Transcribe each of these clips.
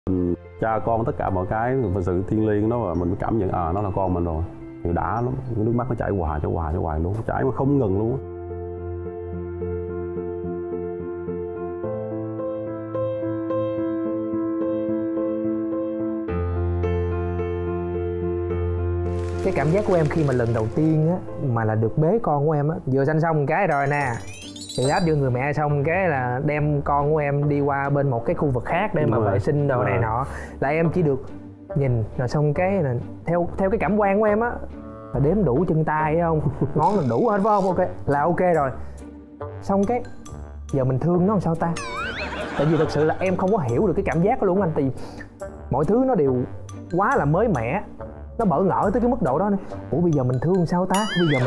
Cha con tất cả mọi cái và sự thiêng liêng đó, và mình mới cảm nhận nó là con mình rồi thì đã lắm. Nước mắt nó chảy hoài luôn, chảy mà không ngừng luôn. Cái cảm giác của em khi mà lần đầu tiên á mà là được bế con của em á, vừa sanh xong một cái rồi nè thì áp vô người mẹ, xong cái là đem con của em đi qua bên một cái khu vực khác để mà vệ sinh đồ này nọ, là em chỉ được nhìn rồi xong cái là theo cái cảm quan của em á là đếm đủ chân tay phải không, ngón là đủ hết phải không, ok là ok rồi. Xong cái giờ mình thương nó làm sao ta, tại vì thật sự là em không có hiểu được cái cảm giác đó luôn anh, thì mọi thứ nó đều quá là mới mẻ, nó bỡ ngỡ tới cái mức độ đó nữa. Ủa bây giờ mình thương sao ta,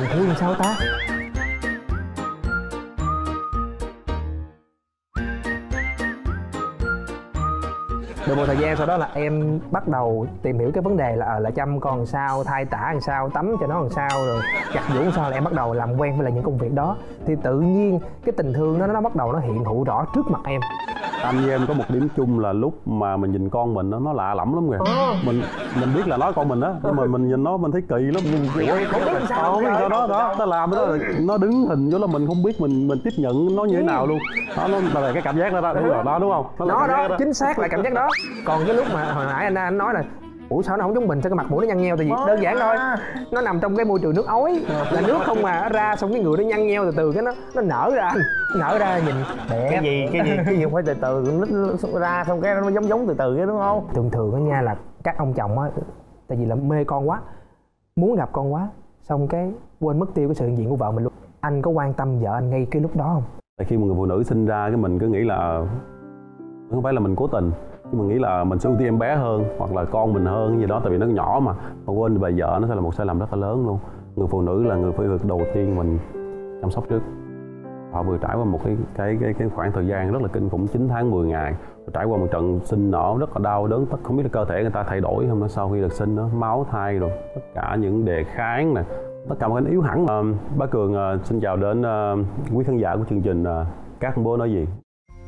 Được một thời gian sau đó là em bắt đầu tìm hiểu cái vấn đề là chăm con làm sao, thay tã làm sao, tắm cho nó làm sao, rồi giặt giũ làm sao, là em bắt đầu làm quen với lại những công việc đó. Thì tự nhiên cái tình thương nó bắt đầu nó hiện hữu rõ trước mặt em. Anh với em có một điểm chung là lúc mà mình nhìn con mình nó lạ lẫm lắm kìa. Mình biết là nó con mình đó, nhưng mà mình nhìn nó mình thấy kỳ lắm. Không biết sao đó nó làm đó, nó đứng hình vô là mình không biết mình tiếp nhận nó như thế nào luôn. Nó là cái cảm giác đó, đúng rồi đó, đúng không? Nó đó, chính xác là cảm giác đó. Còn cái lúc mà hồi nãy anh nói là ủa sao nó không giống mình, sao cái mặt mũi nó nhăn nheo, tại vì đơn giản thôi, nó nằm trong cái môi trường nước ối, là nước không mà ra, xong cái người nó nhăn nheo từ từ cái nó nở ra, nở ra nhìn đẹp. Cái gì phải từ từ nó ra, xong cái nó giống từ cái, đúng không? Thường đó nha, là các ông chồng á, tại vì là mê con quá, muốn gặp con quá, xong cái quên mất tiêu cái sự hiện diện của vợ mình luôn. Anh có quan tâm vợ anh ngay cái lúc đó không? Tại khi một người phụ nữ sinh ra cái mình cứ nghĩ là không phải là mình cố tình, nhưng mình nghĩ là mình sẽ ưu tiên em bé hơn hoặc là con mình hơn gì đó, tại vì nó nhỏ mà quên về vợ, nó sẽ là một sai lầm rất là lớn luôn. Người phụ nữ là người phải việc đầu tiên mình chăm sóc trước. Họ vừa trải qua một cái khoảng thời gian rất là kinh khủng, 9 tháng 10 ngày, trải qua một trận sinh nở rất là đau đớn, không biết là cơ thể người ta thay đổi không, sau khi được sinh đó, máu thai rồi tất cả những đề kháng nè, tất cả mọi cái yếu hẳn. Bác Cường xin chào đến quý khán giả của chương trình Các Bố Nói Gì.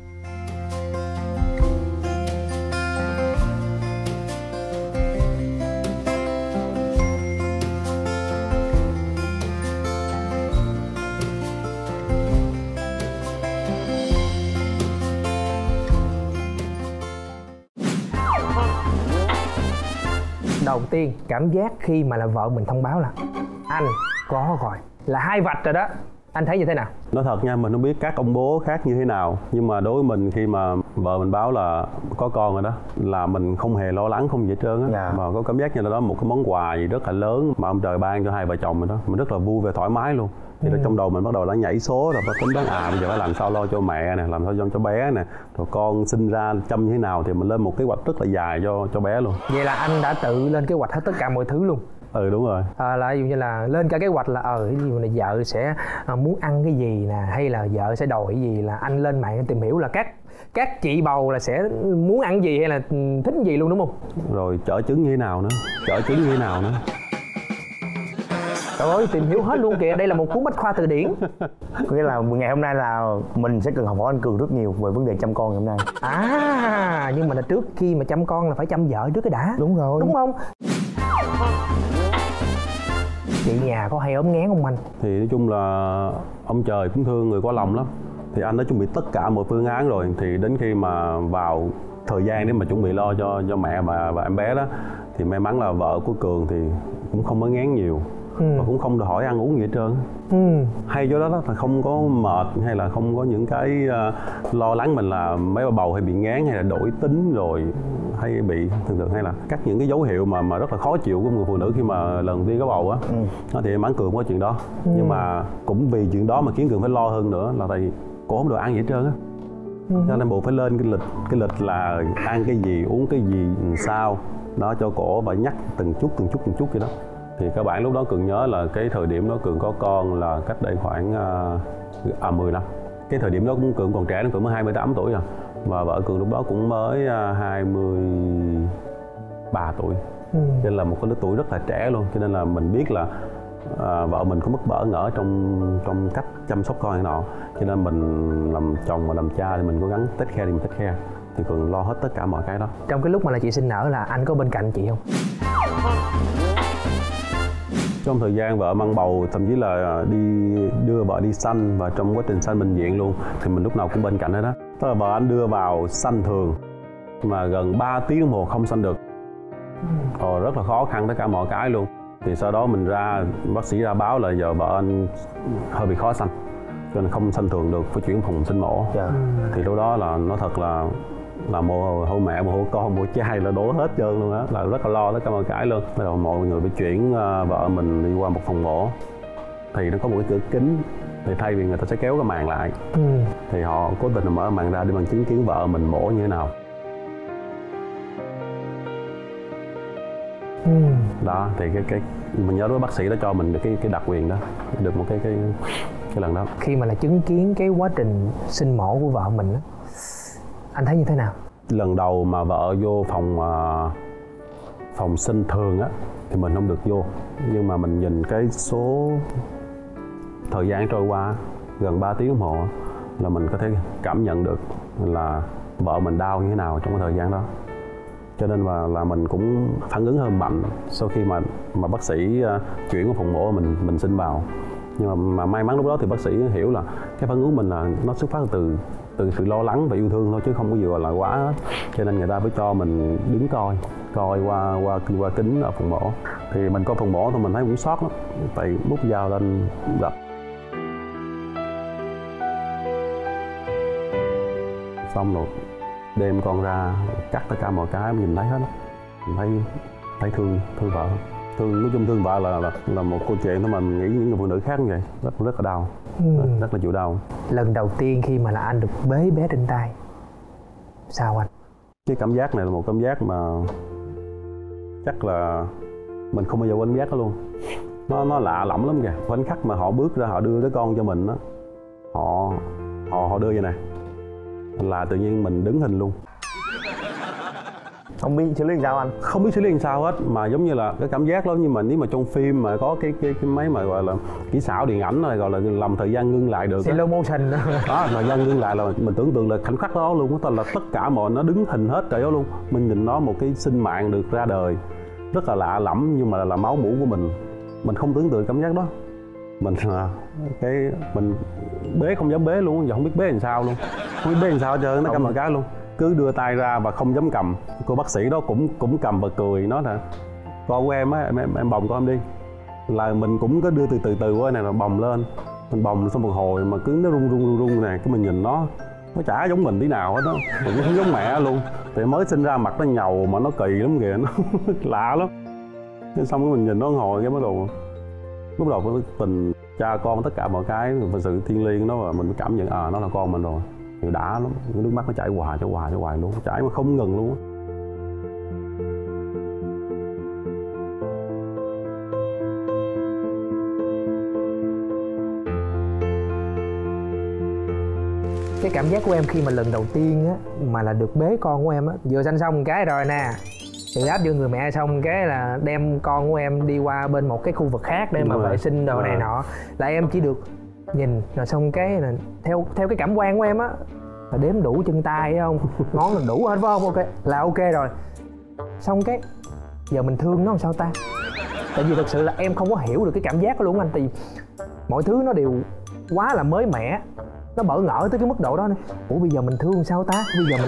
Đầu tiên cảm giác khi mà là vợ mình thông báo là anh có rồi, là 2 vạch rồi đó, anh thấy như thế nào? Nói thật nha, mình không biết các ông bố khác như thế nào, nhưng mà đối với mình khi mà vợ mình báo là có con rồi đó, là mình không hề lo lắng, không gì hết trơn á. Mà có cảm giác như là đó một cái món quà gì rất là lớn mà ông trời ban cho hai vợ chồng mình đó, mình rất là vui và thoải mái luôn. Thì trong đầu mình bắt đầu đã nhảy số rồi, bắt tính toán bây giờ phải làm sao lo cho mẹ nè, làm sao cho bé nè, rồi con sinh ra chăm như thế nào, thì mình lên một kế hoạch rất là dài cho bé luôn. Vậy là anh đã tự lên kế hoạch hết tất cả mọi thứ luôn? Ừ đúng rồi. Là ví dụ như là lên cả kế hoạch là cái gì là vợ sẽ muốn ăn cái gì nè, hay là vợ sẽ đòi cái gì, là anh lên mạng tìm hiểu là các chị bầu là sẽ muốn ăn gì hay là thích gì luôn, đúng không? Rồi chở trứng như thế nào nữa, Trời ơi, tìm hiểu hết luôn kìa, đây là một cuốn bách khoa từ điển. Có nghĩa là ngày hôm nay là mình sẽ cần học hỏi anh Cường rất nhiều về vấn đề chăm con ngày hôm nay. Nhưng mà là trước khi mà chăm con là phải chăm vợ trước cái đã. Đúng rồi. Đúng không? Chị nhà có hay ốm nghén không anh? Thì nói chung là ông trời cũng thương người có lòng lắm. Thì anh đã chuẩn bị tất cả mọi phương án rồi. Thì đến khi mà vào thời gian để mà chuẩn bị lo cho mẹ và em bé đó, thì may mắn là vợ của Cường thì cũng không có nghén nhiều. Và cũng không được hỏi ăn uống gì hết trơn. Hay chỗ đó là không có mệt hay là không có những cái lo lắng mình là mấy bà bầu hay bị ngán hay là đổi tính rồi hay bị thường hay là các những cái dấu hiệu mà rất là khó chịu của người phụ nữ khi mà lần tiên có bầu á. Thì mắng Cường có chuyện đó. Nhưng mà cũng vì chuyện đó mà khiến Cường phải lo hơn nữa, là tại cô không được ăn gì hết trơn á. Cho nên buộc phải lên cái lịch là ăn cái gì, uống cái gì, sao đó cho cổ, và nhắc từng chút vậy đó. Thì các bạn lúc đó Cường nhớ là cái thời điểm đó Cường có con là cách đây khoảng 10 năm. Cái thời điểm đó cũng Cường còn trẻ, Cường mới 28 tuổi rồi. Và vợ Cường lúc đó cũng mới 23 tuổi. Cho nên là một cái lứa tuổi rất là trẻ luôn. Cho nên là mình biết là vợ mình có mất bỡ ngỡ trong cách chăm sóc con này nọ. Cho nên mình làm chồng và làm cha thì mình cố gắng take care thì mình take care. thì Cường lo hết tất cả mọi cái đó. Trong cái lúc mà là chị sinh nở là anh có bên cạnh chị không? Trong thời gian vợ mang bầu, thậm chí là đi đưa vợ đi sanh và trong quá trình sanh bệnh viện luôn thì mình lúc nào cũng bên cạnh hết đó. Tức là vợ anh đưa vào sanh thường mà gần 3 tiếng đồng hồ không sanh được. Rất là khó khăn tất cả mọi cái luôn. Thì sau đó mình ra, bác sĩ ra báo là giờ vợ anh hơi bị khó sanh cho nên không sanh thường được, phải chuyển phòng sinh mổ. Thì lúc đó là nó thật là mồ hôi mẹ, mồ hôi con, mồ hôi trai là đổ hết trơn luôn á, là rất là lo tất cả mọi cái luôn. Bắt đầu mọi người phải chuyển vợ mình đi qua một phòng mổ thì nó có một cái cửa kính, thì thay vì người ta sẽ kéo cái màn lại thì họ cố tình mở màn ra để mình chứng kiến vợ mình mổ như thế nào. Đó thì cái mình nhớ đối bác sĩ đã cho mình được cái đặc quyền đó, được một cái lần đó. Khi mà là chứng kiến cái quá trình sinh mổ của vợ mình á, anh thấy như thế nào? Lần đầu mà vợ vô phòng sinh thường á thì mình không được vô, nhưng mà mình nhìn cái số thời gian trôi qua gần 3 tiếng đồng hồ là mình có thể cảm nhận được là vợ mình đau như thế nào trong cái thời gian đó, cho nên là mình cũng phản ứng hơn mạnh sau khi mà bác sĩ chuyển vào phòng mổ mình sinh vào. Nhưng mà may mắn lúc đó thì bác sĩ hiểu là cái phản ứng mình là nó xuất phát từ sự lo lắng và yêu thương thôi, chứ không có gì gọi là quá hết. Cho nên người ta phải cho mình đứng coi qua kính ở phòng mổ. Thì mình coi phòng mổ thì mình thấy cũng sót lắm, tại múc dao lên đập. Xong rồi đem con ra cắt tất cả mọi cái, mình nhìn thấy hết á, mình thấy thương vợ. Nói chung thương vợ là một câu chuyện thôi, mà mình nghĩ những người phụ nữ khác như vậy rất là đau, rất là chịu đau. Lần đầu tiên khi mà là anh được bế bé trên tay, sao anh? Cái cảm giác này là một cảm giác mà chắc là mình không bao giờ quên giác đó luôn. Nó lạ lẫm lắm kìa. Khoảnh khắc mà họ bước ra họ đưa đứa con cho mình á, họ đưa vậy nè, là tự nhiên mình đứng hình luôn. Không biết xử lý làm sao anh? Không biết xử lý làm sao hết, mà giống như là cái cảm giác đó. Nhưng mà nếu mà trong phim mà có cái máy mà gọi là kỹ xảo điện ảnh này, gọi là làm thời gian ngưng lại được slow motion đó. Thời gian ngưng lại là mình tưởng tượng là khoảnh khắc đó luôn á, là tất cả mọi nó đứng hình hết trời đó luôn. Mình nhìn nó một cái sinh mạng được ra đời rất là lạ lẫm, nhưng mà là máu mủ của mình không tưởng tượng cảm giác đó. Mình bế không dám bế luôn, giờ không biết bế làm sao luôn, không biết bế làm sao chơi nó cầm một cái luôn, cứ đưa tay ra và không dám cầm. Cô bác sĩ đó cũng cầm và cười, nói là con của em á, em bồng con em đi. Là mình cũng có đưa từ qua này là bồng lên, mình bồng xong một hồi mà cứ nó rung này, cái mình nhìn nó chả giống mình tí nào hết đó, mình cũng không giống mẹ luôn. Thì mới sinh ra mặt nó nhầu mà nó kỳ lắm kìa, nó lạ lắm. Thế xong cái mình nhìn nó hồi cái bắt đầu cái tình cha con tất cả mọi cái và sự thiêng liêng đó, và mình mới cảm nhận nó là con mình rồi. Thì đã lắm, nước mắt nó chảy hoài luôn, chảy mà không ngừng luôn á. Cái cảm giác của em khi mà lần đầu tiên á mà là được bế con của em á, vừa sanh xong cái rồi nè thì áp vô người mẹ, xong cái là đem con của em đi qua bên một cái khu vực khác để mà vệ sinh đồ này nọ, là em chỉ được nhìn rồi xong cái là theo cái cảm quan của em á là đếm đủ chân tay phải không, ngón là đủ hết phải không, ok là ok rồi. Xong cái giờ mình thương nó làm sao ta, tại vì thực sự là em không có hiểu được cái cảm giác đó luôn anh, tại vì mọi thứ nó đều quá là mới mẻ, nó bỡ ngỡ tới cái mức độ đó nữa. Ủa bây giờ mình thương sao ta,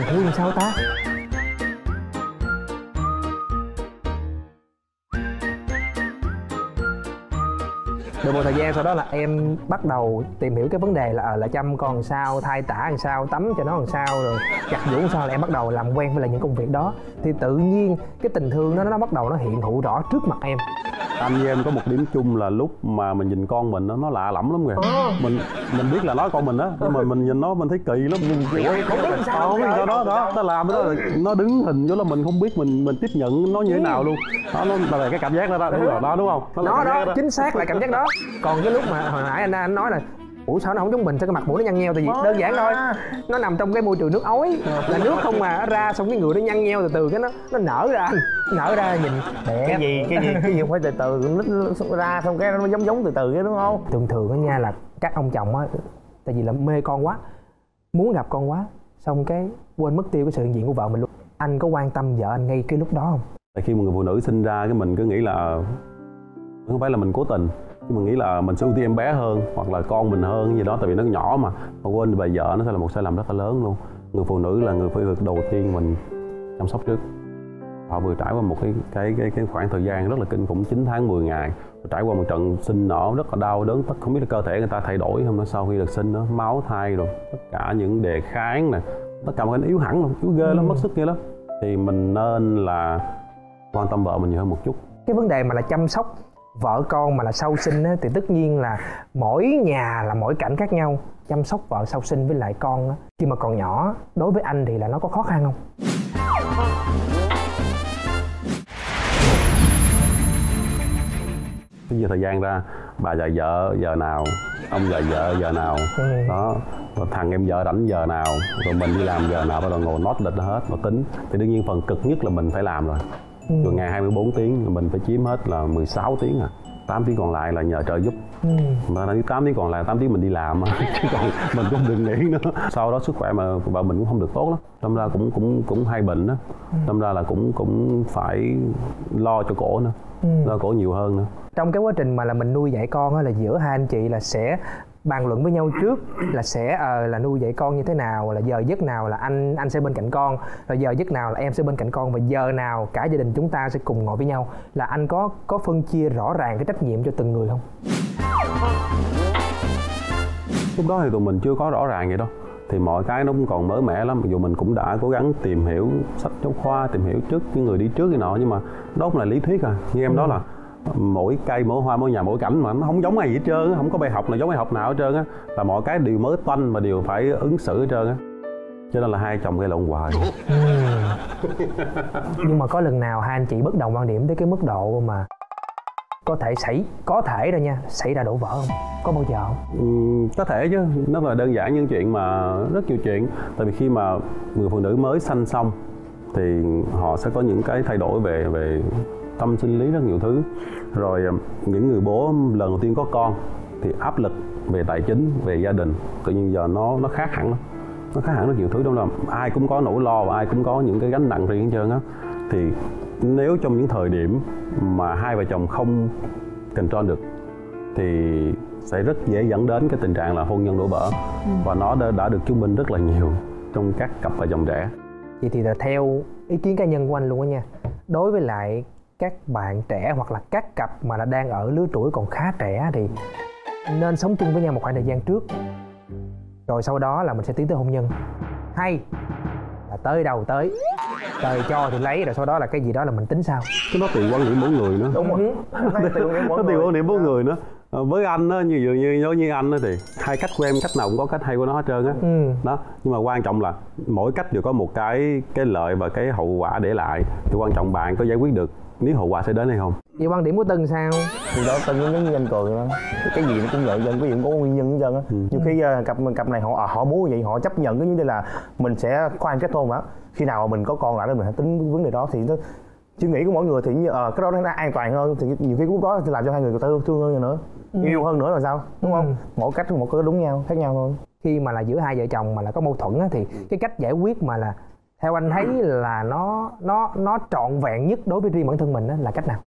Được một thời gian sau đó là em bắt đầu tìm hiểu cái vấn đề là chăm con làm sao, thay tã làm sao, tắm cho nó làm sao, rồi giặt giũ làm sao, là em bắt đầu làm quen với lại những công việc đó. Thì tự nhiên cái tình thương đó nó bắt đầu nó hiện hữu rõ trước mặt em. Anh với em có một điểm chung là lúc mà mình nhìn con mình nó lạ lẫm lắm kìa. Mình biết là nó con mình á, nhưng mà mình nhìn nó mình thấy kỳ lắm. Không biết sao đó nó làm đó, nó đứng hình vô là mình không biết mình tiếp nhận nó như thế nào luôn. Đó là cái cảm giác đó đúng rồi, đó đúng không? Nó đó chính xác là cảm giác đó. Còn cái lúc mà hồi nãy anh nói là ủa sao nó không giống mình, sao cái mặt mũi nó nhăn nheo, tại vì đơn giản thôi, nó nằm trong cái môi trường nước ối, là nước không mà ra, xong cái người nó nhăn nheo từ cái nó nở ra nhìn đẹp. Cái gì không phải từ nó ra xong cái nó giống từ cái đúng không? Thường á nha, là các ông chồng á, tại vì là mê con quá, muốn gặp con quá, xong cái quên mất tiêu cái sự hiện diện của vợ mình luôn. Anh có quan tâm vợ anh ngay cái lúc đó không? Tại khi một người phụ nữ sinh ra cái mình cứ nghĩ là không phải là mình cố tình, nhưng mình nghĩ là mình sẽ ưu tiên em bé hơn hoặc là con mình hơn gì đó, tại vì nó nhỏ mà quên về vợ nó sẽ là một sai lầm rất là lớn luôn. Người phụ nữ là người phải được đầu tiên mình chăm sóc trước. Họ vừa trải qua một cái khoảng thời gian rất là kinh khủng, 9 tháng 10 ngày, trải qua một trận sinh nở rất là đau đớn, không biết là cơ thể người ta thay đổi không nữa sau khi được sinh đó, máu thai rồi tất cả những đề kháng nè, tất cả mọi cái yếu hẳn luôn, yếu ghê lắm, mất sức ghê lắm. Thì mình nên là quan tâm vợ mình nhiều hơn một chút. Cái vấn đề mà là chăm sóc vợ con mà là sau sinh á, thì tất nhiên là mỗi nhà là mỗi cảnh khác nhau. Chăm sóc vợ sau sinh với lại con á, khi mà còn nhỏ, đối với anh thì là nó có khó khăn không? Cái giờ thời gian ra, bà dạy vợ giờ nào, ông dạy vợ giờ nào, đó, rồi thằng em vợ rảnh giờ nào, rồi mình đi làm giờ nào, bắt đầu ngồi nốt lịch hết, và tính. Thì đương nhiên phần cực nhất là mình phải làm rồi. Rồi ngày 24 tiếng, mình phải chiếm hết là 16 tiếng à. 8 tiếng còn lại là nhờ trợ giúp. Mà 8 tiếng còn lại, 8 tiếng mình đi làm chứ còn mình cũng đừng nghĩ nữa. Sau đó sức khỏe mà vợ mình cũng không được tốt lắm. Đâm ra cũng hay bệnh đó. Đâm ra là cũng phải lo cho cổ nữa. Lo cổ nhiều hơn nữa. Trong cái quá trình mà là mình nuôi dạy con á, là giữa hai anh chị là sẽ bàn luận với nhau trước là sẽ là nuôi dạy con như thế nào, là giờ giấc nào là anh sẽ bên cạnh con, rồi giờ giấc nào là em sẽ bên cạnh con, và giờ nào cả gia đình chúng ta sẽ cùng ngồi với nhau. Là anh có phân chia rõ ràng cái trách nhiệm cho từng người không? Lúc đó thì tụi mình chưa có rõ ràng vậy đâu, thì mọi cái nó cũng còn mới mẻ lắm. Mặc dù mình cũng đã cố gắng tìm hiểu sách giáo khoa, tìm hiểu trước những người đi trước cái nọ, nhưng mà đó cũng là lý thuyết à. Như em đó là mỗi cây, mỗi hoa, mỗi nhà, mỗi cảnh mà nó không giống ai gì hết trơn á, không có bài học nào giống bài học nào hết trơn á, là mọi cái đều mới toanh và đều phải ứng xử hết trơn á, cho nên là hai chồng gây lộn hoài. Nhưng mà có lần nào hai anh chị bất đồng quan điểm tới cái mức độ mà có thể rồi nha, xảy ra đổ vỡ không? Có bao giờ không? Có thể chứ, nó là đơn giản những chuyện mà rất nhiều chuyện. Tại vì khi mà người phụ nữ mới sanh xong thì họ sẽ có những cái thay đổi về tâm sinh lý rất nhiều thứ. Rồi những người bố lần đầu tiên có con thì áp lực về tài chính, về gia đình tự nhiên giờ nó khác hẳn lắm. Nó khác hẳn rất nhiều thứ, đó là ai cũng có nỗi lo và ai cũng có những cái gánh nặng riêng hết trơn á. Thì nếu trong những thời điểm mà hai vợ chồng không control được thì sẽ rất dễ dẫn đến cái tình trạng là hôn nhân đổ vỡ. Và nó đã được chứng minh rất là nhiều trong các cặp vợ chồng trẻ. Vậy thì là theo ý kiến cá nhân của anh luôn á nha, đối với lại các bạn trẻ hoặc là các cặp mà là đang ở lứa tuổi còn khá trẻ thì nên sống chung với nhau một khoảng thời gian trước, rồi sau đó là mình sẽ tiến tới hôn nhân, hay là tới đâu tới, trời cho thì lấy, rồi sau đó là cái gì đó là mình tính sao? Cái nó tùy quan điểm mỗi người nữa. Đúng rồi. Nó tùy quan điểm mỗi người nữa. Với anh á, như anh á thì hai cách của em, cách nào cũng có cách hay của nó hết trơn á. Đó, nhưng mà quan trọng là mỗi cách đều có một cái lợi và cái hậu quả để lại. Thì quan trọng bạn có giải quyết được nếu hậu quả sẽ đến hay không. Vậy quan điểm của Tân sao? Thì đó, Tân giống như anh Cường đó, cái gì nó cũng vậy, dân cái gì cũng có nguyên nhân hết trơn á. Nhiều khi cặp này họ muốn vậy, họ chấp nhận cái như thế là mình sẽ khoan kết hôn á. Khi nào mà mình có con lại đó mình hãy tính vấn đề đó, thì nó suy nghĩ của mỗi người thì cái đó nó an toàn hơn, thì nhiều khi lúc đó thì làm cho hai người ta thương hơn nữa, yêu hơn nữa là sao, đúng không? Mỗi cách một cái đúng nhau, khác nhau thôi. Khi mà là giữa hai vợ chồng mà là có mâu thuẫn á, thì cái cách giải quyết mà là theo anh thấy là nó trọn vẹn nhất đối với riêng bản thân mình á là cách nào?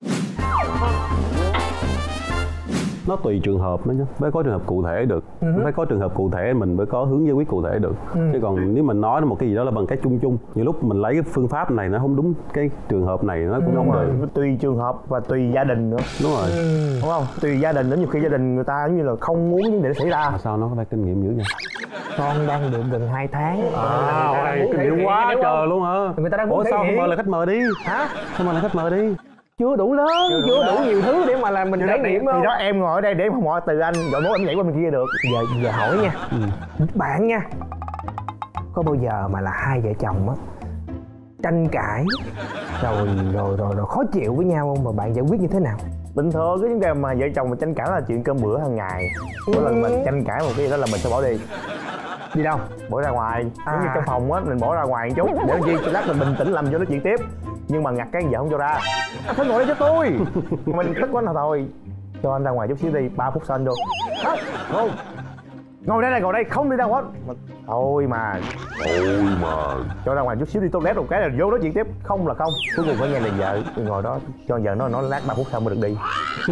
Nó tùy trường hợp nữa chứ, mới có trường hợp cụ thể được. Phải có trường hợp cụ thể mình mới có hướng giải quyết cụ thể được. Chứ còn nếu mình nói một cái gì đó là bằng cái chung chung, nhiều lúc mình lấy cái phương pháp này nó không đúng cái trường hợp này, nó cũng không được. Tùy trường hợp và tùy gia đình nữa. Đúng rồi. Đúng không? Tùy gia đình nữa, nhiều khi gia đình người ta giống như là không muốn những điều đó xảy ra. Mà sao nó có phải kinh nghiệm dữ vậy? Con đang được gần 2 tháng. Kinh nghiệm quá trời luôn hả? Người ta đang muốn ủa thể sao hiện. không mời là khách mời đi? Hả? Sao mời là khách mời đi? Chưa đủ lớn, chưa đủ nhiều thứ để mà làm mình trải nghiệm không? Thì đó em ngồi ở đây để em hỏi từ anh, rồi bố em nhảy qua bên kia được. Giờ hỏi nha, bạn nha, có bao giờ mà là hai vợ chồng á tranh cãi rồi khó chịu với nhau không, mà bạn giải quyết như thế nào? Bình thường cái vấn đề mà vợ chồng mà tranh cãi là chuyện cơm bữa hàng ngày. Mỗi lần mình tranh cãi một cái gì đó là mình sẽ bỏ đi. Đi đâu? Bỏ ra ngoài. Giống như trong phòng á, mình bỏ ra ngoài một chút để chi cho lát mình bình tĩnh làm cho nói chuyện tiếp. Nhưng mà ngặt cái vợ không cho ra. Anh phải ngồi đây cho tôi. Mình tức quá là thôi, cho anh ra ngoài chút xíu đi, 3 phút sau anh vô. Không. ngồi đây không đi đâu hết. Thôi mà cho ra ngoài chút xíu đi toilet một cái là vô nói chuyện tiếp, không là không. Cuối cùng phải nghe lời vợ, ngồi đó cho vợ nó lát 3 phút sau mới được đi.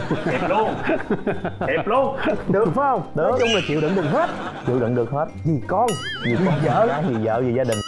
Thiệt luôn được phải không? Được. Nói chung là chịu đựng được hết, vì con, vì vợ, vì vợ, vì gia đình.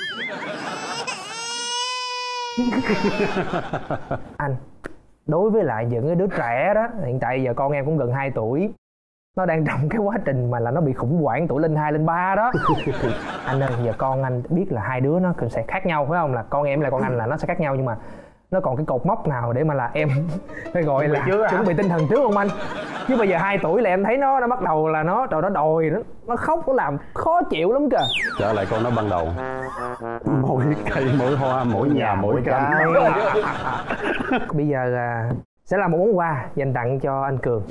Anh, đối với lại những cái đứa trẻ đó, hiện tại giờ con em cũng gần 2 tuổi, nó đang trong cái quá trình mà là nó bị khủng hoảng tuổi lên 2 lên 3 đó. Anh ơi, giờ con anh biết là hai đứa nó sẽ khác nhau phải không, là con em là con anh là nó sẽ khác nhau, nhưng mà nó còn cái cột mốc nào để mà là em phải gọi là chuẩn bị tinh thần trước không anh? Chứ bây giờ 2 tuổi là em thấy nó bắt đầu là nó đòi, nó khóc, nó làm khó chịu lắm kìa. Trở lại câu nói ban đầu, mỗi cây mỗi hoa, mỗi nhà mỗi cái. Bây giờ sẽ là một món quà dành tặng cho anh Cường.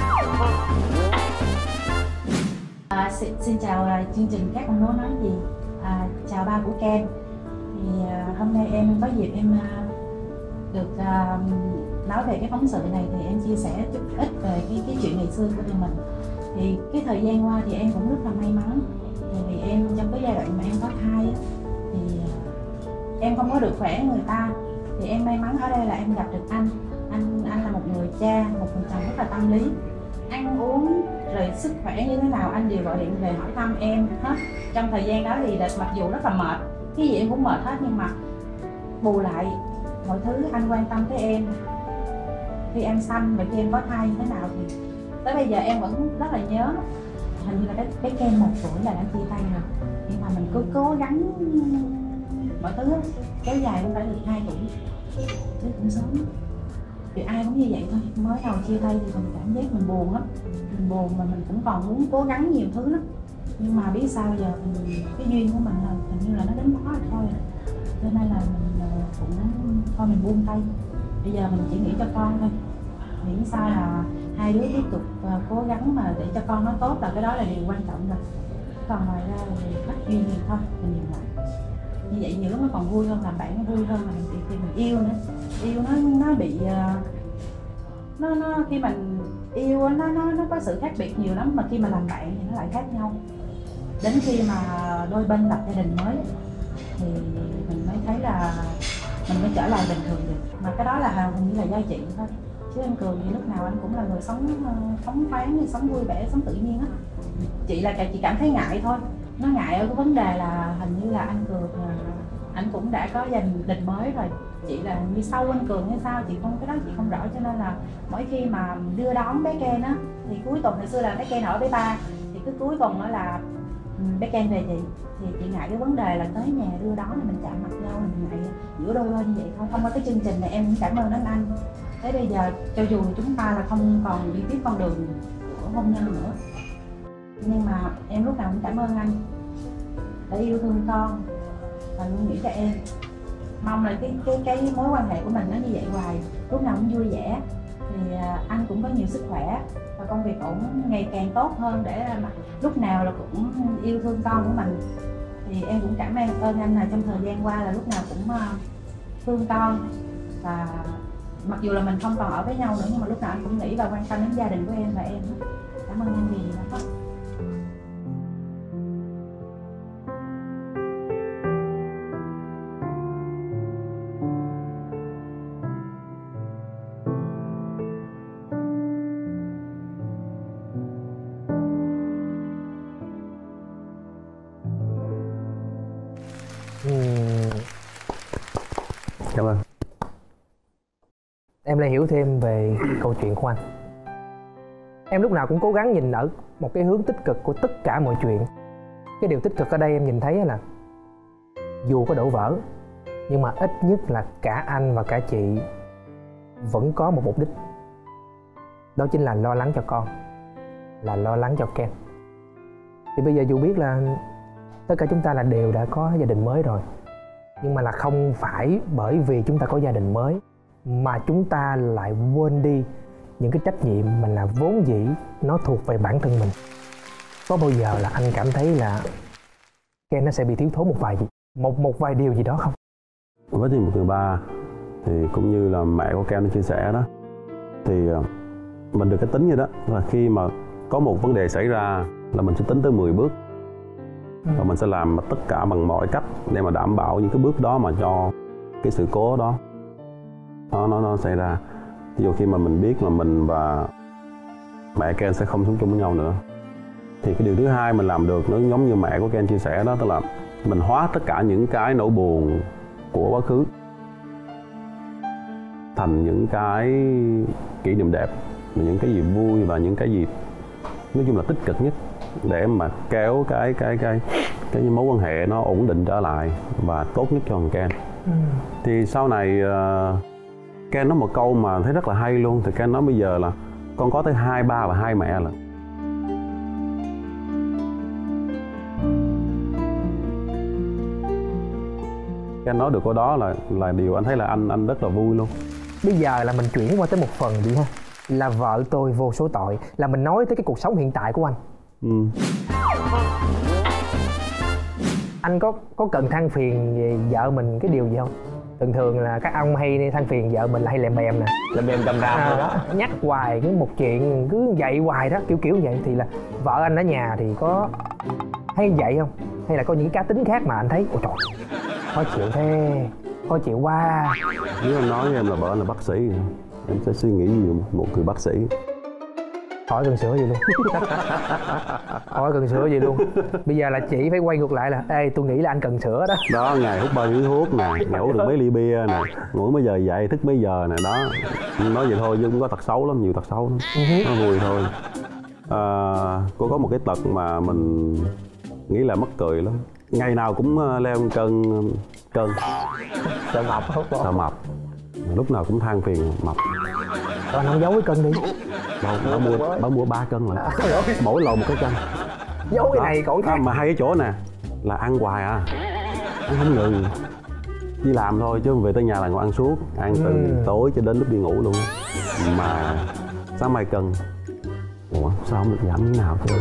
Xin chào chương trình Các Con Đố Nói Gì. Chào ba của Ken. Thì hôm nay em có dịp em được nói về cái phóng sự này, thì em chia sẻ chút ít về cái chuyện ngày xưa của tụi mình. Thì cái thời gian qua thì em cũng rất là may mắn, vì em trong cái giai đoạn mà em có thai thì em không có được khỏe người ta, thì em may mắn ở đây là em gặp được anh là một người cha, một người chồng rất là tâm lý. Ăn uống rồi sức khỏe như thế nào anh đều gọi điện về hỏi thăm em hết. Trong thời gian đó thì mặc dù rất là mệt, cái gì em cũng mệt hết, nhưng mà bù lại mọi thứ anh quan tâm tới em khi em sanh và khi em có thai như thế nào, thì tới bây giờ em vẫn rất là nhớ. Hình như là cái Ken 1 tuổi là đã chia tay rồi, nhưng mà mình cứ cố gắng mọi thứ kéo dài cũng phải được 2 tuổi, chứ cũng sớm. Thì ai cũng như vậy thôi, mới đầu chia tay thì mình cảm giác mình buồn lắm, mình buồn mà mình cũng còn muốn cố gắng nhiều thứ lắm, nhưng mà biết sao giờ cái duyên của mình là hình như là nó đến đó rồi thôi, cho nên là mình cũng thôi mình buông tay. Bây giờ mình chỉ nghĩ cho con thôi, nghĩ sao là hai đứa tiếp tục cố gắng mà để cho con nó tốt, là cái đó là điều quan trọng rồi. Còn ngoài ra thì bắt duyên thì thôi mình nhìn lại như vậy nhiều lúc nó còn vui hơn, làm bạn nó vui hơn, mà thì mình yêu nữa. Yêu nó bị nó khi mình yêu nó có sự khác biệt nhiều lắm, mà khi mà làm bạn thì nó lại khác nhau. Đến khi mà đôi bên lập gia đình mới thì mình mới thấy là mình mới trở lại bình thường được, mà cái đó là hình như là do chị thôi, chứ anh Cường thì lúc nào anh cũng là người sống phóng khoáng, sống vui vẻ, sống tự nhiên á. Chị là chị cảm thấy ngại thôi, nó ngại ở cái vấn đề là hình như là anh Cường anh cũng đã có gia đình mới rồi, chị là như sau anh Cường hay sao, chị không, cái đó chị không rõ. Cho nên là mỗi khi mà đưa đón bé Ken á, thì cuối tuần hồi xưa là bé Ken ở với ba, thì cứ cuối tuần đó là bé Ken về thì chị ngại cái vấn đề là tới nhà đưa đón thì mình chạm mặt nhau, mình ngại giữa đôi bên như vậy thôi. Thông qua cái chương trình này em cũng cảm ơn anh. Thế bây giờ cho dù chúng ta là không còn đi tiếp con đường của hôn nhân nữa, nhưng mà em lúc nào cũng cảm ơn anh đã yêu thương con và luôn nghĩ cho em. Mong là cái mối quan hệ của mình nó như vậy hoài, lúc nào cũng vui vẻ, thì anh cũng có nhiều sức khỏe và công việc ổn ngày càng tốt hơn, để mà lúc nào là cũng yêu thương con của mình. Thì em cũng cảm ơn anh là trong thời gian qua là lúc nào cũng thương con, và mặc dù là mình không còn ở với nhau nữa, nhưng mà lúc nào anh cũng nghĩ và quan tâm đến gia đình của em và em. Cảm ơn anh vì điều đó. Cảm ơn. Em lại hiểu thêm về câu chuyện của anh. Em lúc nào cũng cố gắng nhìn ở một cái hướng tích cực của tất cả mọi chuyện. Cái điều tích cực ở đây em nhìn thấy là dù có đổ vỡ, nhưng mà ít nhất là cả anh và cả chị vẫn có một mục đích. Đó chính là lo lắng cho con, là lo lắng cho Ken. Thì bây giờ dù biết là tất cả chúng ta là đều đã có gia đình mới rồi, nhưng mà là không phải bởi vì chúng ta có gia đình mới mà chúng ta lại quên đi những cái trách nhiệm mà là vốn dĩ nó thuộc về bản thân mình. Có bao giờ là anh cảm thấy là Ken nó sẽ bị thiếu thốn một vài điều gì đó không? Với thì một người ba thì cũng như là mẹ của Ken chia sẻ đó, thì mình được cái tính như đó là khi mà có một vấn đề xảy ra là mình sẽ tính tới 10 bước và mình sẽ làm tất cả bằng mọi cách để mà đảm bảo những cái bước đó mà cho cái sự cố đó nó xảy ra. Ví dụ khi mà mình biết là mình và mẹ Ken sẽ không sống chung với nhau nữa, thì cái điều thứ hai mình làm được nó giống như mẹ của Ken chia sẻ đó, tức là mình hóa tất cả những cái nỗi buồn của quá khứ thành những cái kỷ niệm đẹp, những cái gì vui và những cái gì nói chung là tích cực nhất để mà kéo cái mối quan hệ nó ổn định trở lại và tốt nhất cho thằng Ken. Thì sau này Ken nói một câu mà thấy rất là hay luôn. Thì Ken nói bây giờ là con có tới 2 ba và 2 mẹ là Ken nói được câu đó là điều anh thấy là anh rất là vui luôn. Bây giờ là mình chuyển qua tới một phần đi ha, là vợ tôi vô số tội, là mình nói tới cái cuộc sống hiện tại của anh. Anh có cần than phiền về vợ mình cái điều gì không? Thường là các ông hay than phiền vợ mình là hay lèm bèm nè, làm em cầm ra rồi đó, nhắc hoài cứ một chuyện cứ vậy hoài đó, kiểu vậy. Thì là vợ anh ở nhà thì có hay vậy không, hay là có những cá tính khác mà anh thấy ôi trời khó chịu thế, khó chịu quá? Nếu anh nói với em là vợ anh là bác sĩ, em sẽ suy nghĩ như một người bác sĩ. Hỏi cần sửa gì luôn. Hỏi cần sửa gì luôn. Bây giờ là chị phải quay ngược lại là ê tôi nghĩ là anh cần sửa đó. Đó, ngày hút bao nhiêu thuốc nè, ngày uống được mấy ly bia nè, ngủ mấy giờ dậy, thức mấy giờ nè, đó. Nói vậy thôi chứ cũng có tật xấu lắm, nhiều tật xấu lắm. Nó vui thôi. Cô có một cái tật mà mình nghĩ là mắc cười lắm. Ngày nào cũng leo cân sợ mập không? Sợ mập. Lúc nào cũng than phiền mập. Rồi anh không giấu cái cân đi. Đâu, bà mua 3 cân rồi. Mỗi lò một cái cân. Giấu cái này còn khác. Mà hay cái chỗ nè là ăn hoài à, ăn không ngừng. Đi làm thôi chứ về tới nhà là ngồi ăn suốt, ăn từ tối cho đến lúc đi ngủ luôn. Mà sáng mai cân, ủa sao không được giảm như nào chứ?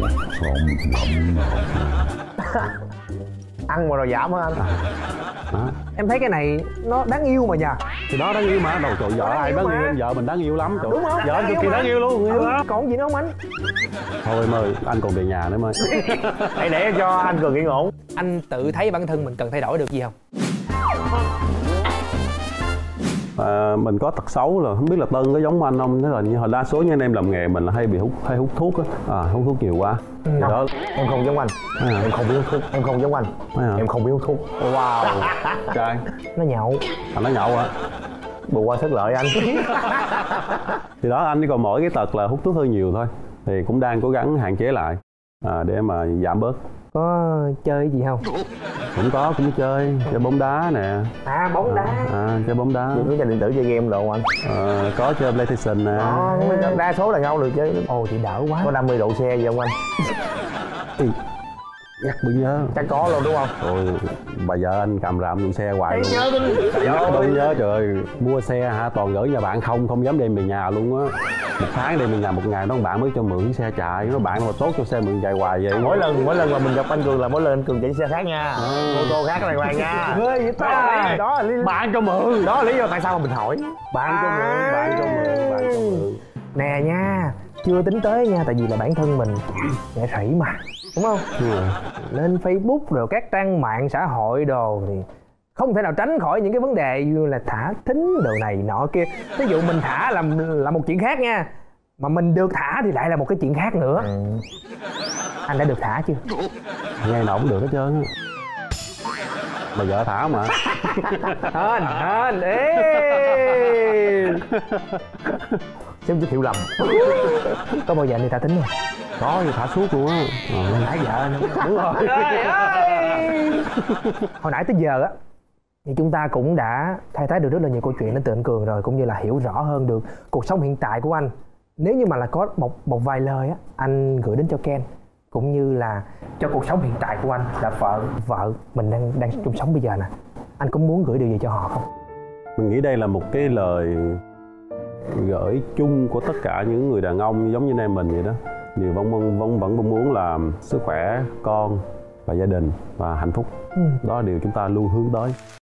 Ăn mà rồi giảm hả anh? Đó. Em thấy cái này nó đáng yêu mà nhờ. Thì đó đáng yêu mà, đầu trời vợ ai đáng yêu, vợ mình đáng yêu lắm trời. Đúng không? Vợ anh cực kỳ đáng yêu luôn. Còn gì nữa không anh? Thôi em ơi, anh còn về nhà nữa em ơi. Hãy để cho anh Cường yên ổn. Anh tự thấy bản thân mình cần thay đổi được gì không? Mình có tật xấu là không biết là Tân có giống anh không, thế là như hồi đa số như anh em làm nghề mình là hay bị hút thuốc á, hút thuốc nhiều quá. Thì đó Em không giống anh. Em không biết hút thuốc. Em không giống anh. Em không biết hút thuốc. Wow. Trai Nó nhậu. anh nó nhậu hả? Bù qua thất lợi anh. Thì đó, anh chỉ còn mỗi cái tật là hút thuốc hơi nhiều thôi, thì cũng đang cố gắng hạn chế lại để mà giảm bớt. Có chơi gì không? Cũng chơi bóng đá nè. Bóng đá. Chơi bóng đá. Chơi điện tử, chơi game đồ không anh? Có chơi PlayStation nè. Đa số là nhau được chứ. Ồ thì đỡ quá. Có 50 độ xe gì không anh? Nhắc mới nhớ. Chắc có luôn đúng không? Rồi bà vợ anh cầm rạm dùng xe hoài luôn. Nhớ nhớ trời ơi, mua xe hả toàn gửi nhà bạn không dám đem về nhà luôn á. Một tháng đem về nhà một ngày, nó bạn mới cho mượn xe chạy, nó bạn mà tốt cho xe mượn chạy hoài vậy. Mỗi lần mà mình gặp anh Cường là mỗi lần anh Cường chạy xe khác nha, ô tô khác này hoài nha. Đó bạn cho mượn, đó là lý do tại sao mà mình hỏi. Bạn cho mượn. Nè nha, chưa tính tới nha, tại vì là bản thân mình nghệ sĩ mà, đúng không? Lên Facebook rồi các trang mạng xã hội đồ thì không thể nào tránh khỏi những cái vấn đề như là thả thính đồ này nọ kia. Ví dụ mình thả là một chuyện khác nha, mà mình được thả thì lại là một cái chuyện khác nữa. Anh đã được thả chưa? Ngày nào cũng được hết trơn á. Bà vợ thả mà. Hên ê. Xem giới thiệu lầm. Có bao giờ anh đi thả thính không? Có thì thả suốt luôn á. Nãy vợ nữa. Đúng rồi. Hồi nãy tới giờ á thì chúng ta cũng đã khai thác được rất là nhiều câu chuyện đến từ anh Cường rồi, cũng như là hiểu rõ hơn được cuộc sống hiện tại của anh. Nếu như mà là có một vài lời á anh gửi đến cho Ken, cũng như là cho cuộc sống hiện tại của anh là vợ mình đang chung sống bây giờ nè, anh có muốn gửi điều gì cho họ không? Mình nghĩ đây là một cái lời gửi chung của tất cả những người đàn ông giống như anh em mình vậy đó. Điều vẫn mong muốn là sức khỏe, con và gia đình và hạnh phúc. Đó là điều chúng ta luôn hướng tới.